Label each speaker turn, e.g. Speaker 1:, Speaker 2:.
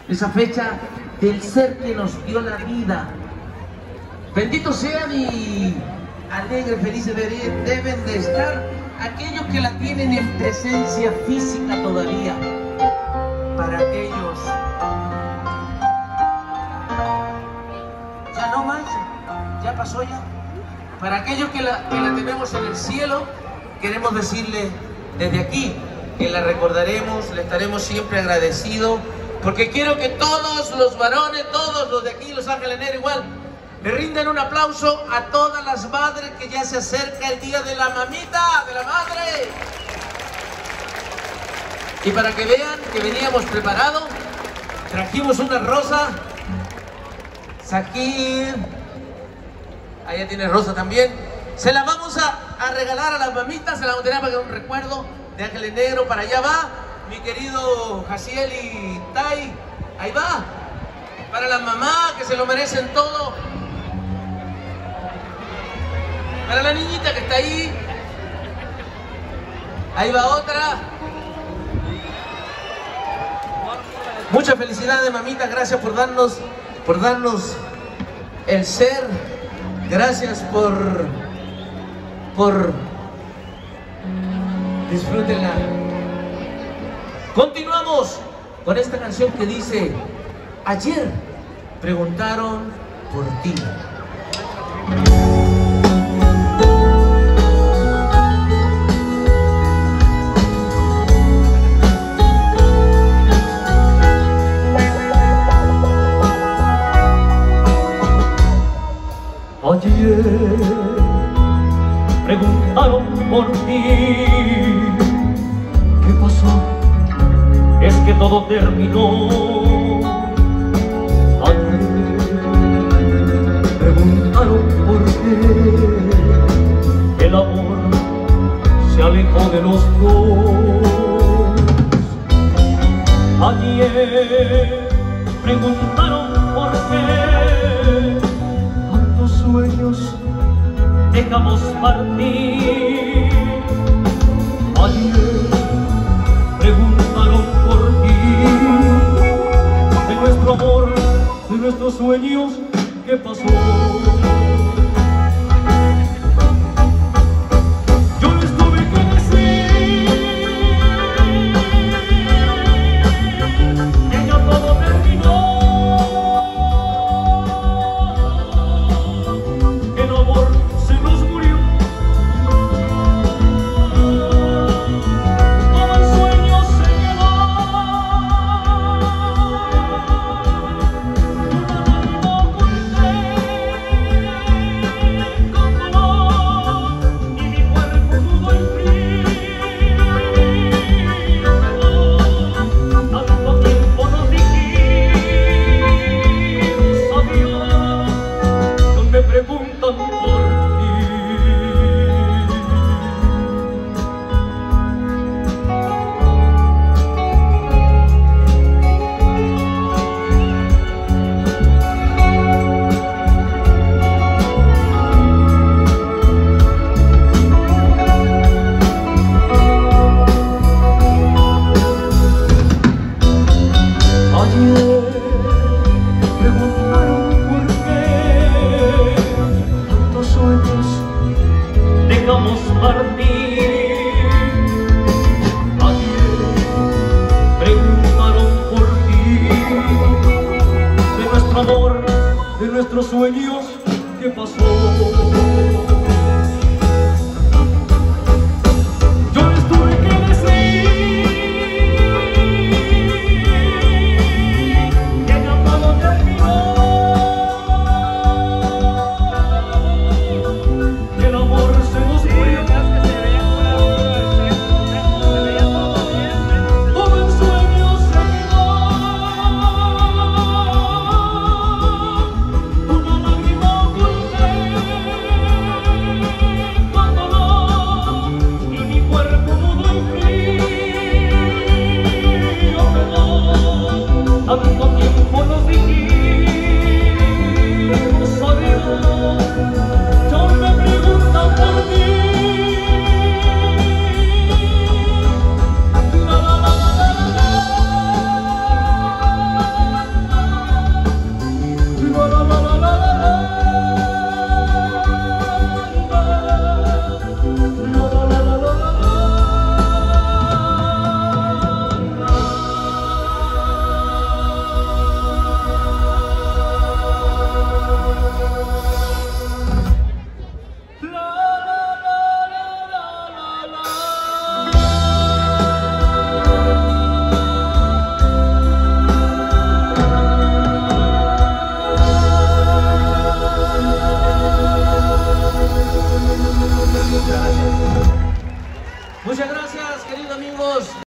Speaker 1: esa fecha del ser que nos dio la vida. Benditos sean y alegres, felices deben de estar aquellos que la tienen en presencia física todavía. Para aquellos ya no más, ya pasó ya. Para aquellos que la tenemos en el cielo, queremos decirle desde aquí que la recordaremos, le estaremos siempre agradecidos, porque quiero que todos los varones, todos los de aquí, Los Ángeles Negros igual, le rinden un aplauso a todas las madres que ya se acerca el día de la mamita, de la madre. Y para que vean que veníamos preparados, trajimos una rosa. Saquín, allá tiene rosa también. Se la vamos a regalar a las mamitas, se la vamos a tener para que un recuerdo de Ángeles Negros. Para allá va mi querido Jaciel y Tai, ahí va. Para las mamás que se lo merecen todo. Para la niñita que está ahí. Ahí va otra. Muchas felicidades, mamitas, gracias por darnos el ser. Gracias por disfrútenla. Continuamos con esta canción que dice: ayer preguntaron por ti.
Speaker 2: Ayer preguntaron por ti. ¿Qué pasó? Es que todo terminó. Ayer preguntaron por qué el amor se alejó de los dos. Ayer preguntaron por qué sueños dejamos partir. Ayer preguntaron por ti, de nuestro amor, de nuestros sueños, ¿qué pasó? Yo les tuve que decir que ya todo terminó. De nuestros sueños, ¿qué pasó?